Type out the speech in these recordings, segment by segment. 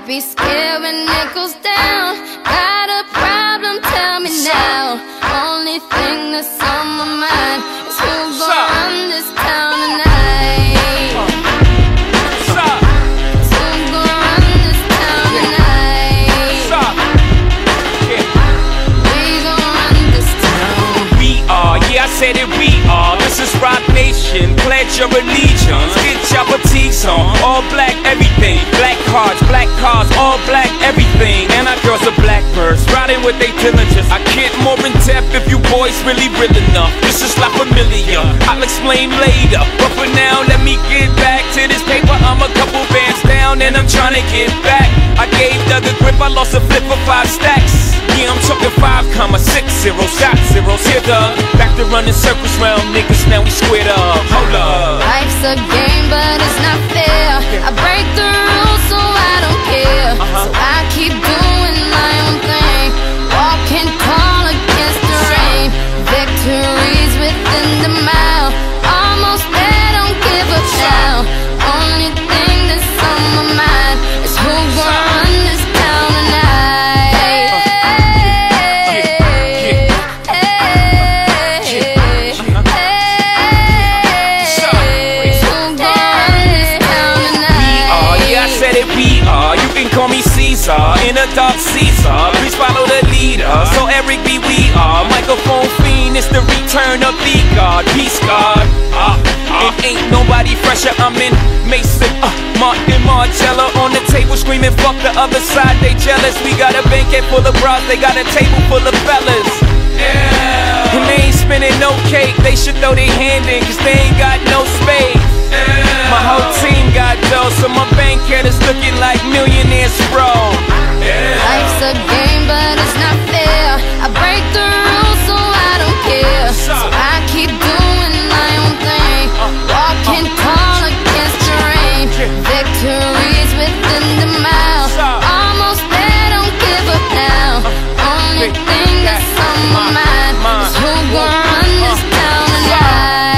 be scared when it goes down. Got a problem, tell me now. Only thing that's on my mind is who's gonna run this town tonight. Who's gonna run this town tonight? We gonna run this town. We are, yeah, I said it, we are. This is Rock Nation, pledge your allegiance. Get your fatigues on, all black everything. Black cars, all black everything. And our girls are blackbirds, riding with they diligence. I get more in depth if you boys really real enough. This is not familiar, I'll explain later. But for now, let me get back to this paper. I'm a couple bands down and I'm trying to get back. I gave Doug a grip, I lost a flip for 5 stacks. Yeah, I'm talking 5,60, shot zeros. Here, Doug, back to running circles round niggas, now we squared up. Hold up. Life's a game, but it's not fair. I break the rules, so I don't care. So I keep doing my own thing, walking tall against the rain. Victories within the mile, almost there, don't give up now. Only thing that's on my mind is who's gonna run this town tonight. We are, you can call me Caesar, in a dark Caesar. Please follow the leader. So Eric B, we are microphone fiend. It's the return of the God, peace God. It ain't nobody fresher. I'm in Mason, Martin Margiela on the table screaming, fuck the other side, they jealous. We got a banquet full of bras, they got a table full of fellas. Yeah. And they ain't spinning no cake, they should throw their hand in, cause they ain't got no space. My whole team got dough, so my bank account is looking like millionaires, bro. Life's a game, but it's not fair. I break the rules, so I don't care. So I keep doing my own thing, walking tall against the rain. Victories within the mile, almost there, don't give up now. Only thing that's on my mind is who's gonna run this town tonight.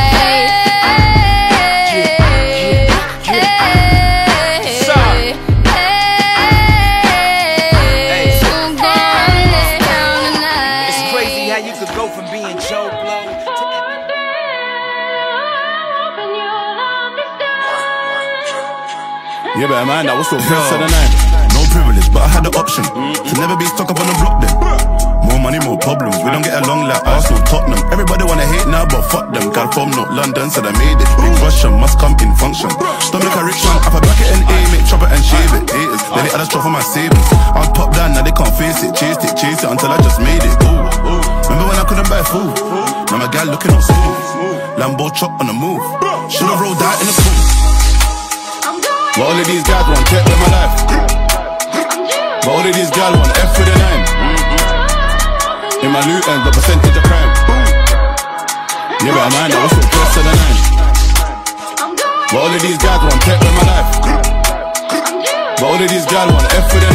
Yeah, but man, that was so first of the night. No privilege, but I had the option to never be stuck up on the block then. More money, more problems. We don't get along like Arsenal, Tottenham. Everybody wanna hate now, but fuck them. Gal from North London said I made it. Big Russian must come in function. Stomach a rich man, up a bracket and aim it, chop it and shave it. Haters, then they had a straw for my savings. I was top down, now they can't face it. Chase it until I just made it. Ooh. Remember when I couldn't buy food? Now my gal looking all smooth. Lambo chop on the move. Should've rolled out in the pool. But all of these guys want take with my life. But all of these guys want F with the 9. In my loot end, the percentage of crime. Yeah, but man, that was the first of the 9. But all of these guys want take with my life. But all of these guys want F with the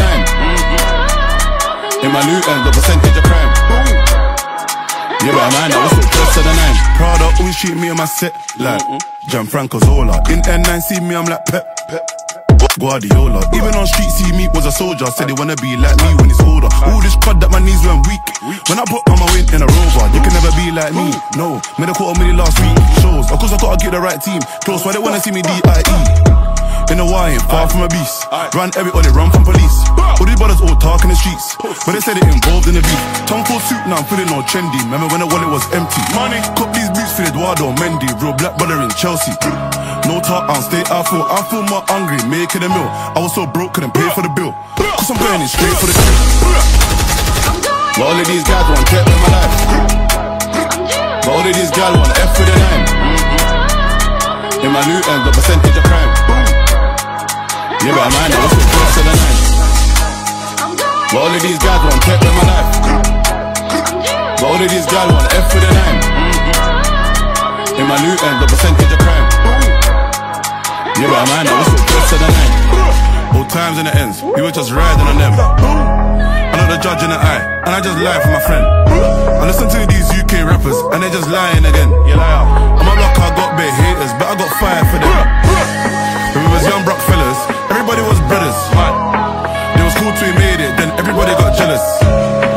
9. In my loot end, the percentage of crime. Yeah, but man, that was the first of the 9. Prada always treat me on my set like Gianfranco Zola. In N9 see me, I'm like Pep Guardiola. Even on street see me was a soldier. Said they wanna be like me when it's older. All this crud that my knees went weak. When I put on my weight in a Rover, they can never be like me. No, made a $250,000 last week. Shows, of course I gotta get the right team. Close, why they wanna see me D.I.E. In the wine, far from a beast. Run everybody, run from police. All these brothers all talk in the streets, but they said it involved in the beef. Tom Ford suit, now I'm feeling all trendy. Remember when the wallet was empty? Money, cop these boots for Eduardo Mendy. Real black brother in Chelsea. No talk, I'll stay, I feel more hungry, making a meal. I was so broke, couldn't pay for the bill. Cause I'm burning straight for the kill. But all of these guys want take with my life. But all of these guys want F with the 9. In my loot end, the percentage of crime. Yeah, but man, that was the first of the 9. But all of these guys want take with my life. But all of these guys want F with the 9. In my loot end, the percentage of crime. Yeah, but man, that was the first of the 9. Old times and the ends, we were just riding on them. I'm not the judge in the eye, and I just lie for my friend. I listen to these UK rappers, and they're just lying again. On my block I got big haters, but I got fire for them. When we was young brock fellas, everybody was brothers. once we made it, then everybody got jealous.